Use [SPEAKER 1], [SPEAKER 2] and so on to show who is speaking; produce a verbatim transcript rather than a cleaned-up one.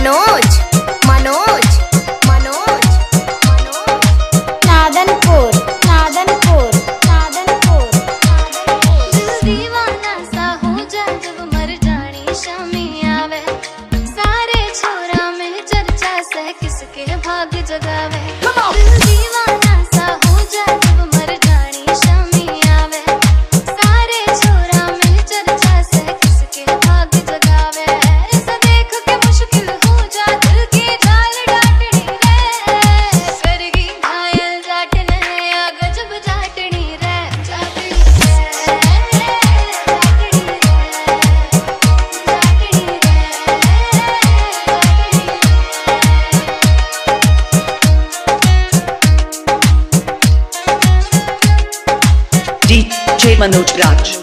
[SPEAKER 1] मनोज मनोज मनोज नादनपुर नादनपुर नादनपुर
[SPEAKER 2] दीवाना सा हो जा जब मर जानी शामी आवे, सारे छोरा में चर्चा से किसके भाग जगावे। दीवाना सा हो जा जब मर जानी शामी आवे, सारे छोरा में चर्चा से किसके भाग जगावे। इसे देख के मुश्किल हो जा दिल की जाल डाटनी रे, करगी घायल जाटन है या गजब जाटनी रे, जाटनी रे, जाटनी रे, जाटनी रे,
[SPEAKER 3] D J Manoj Raj।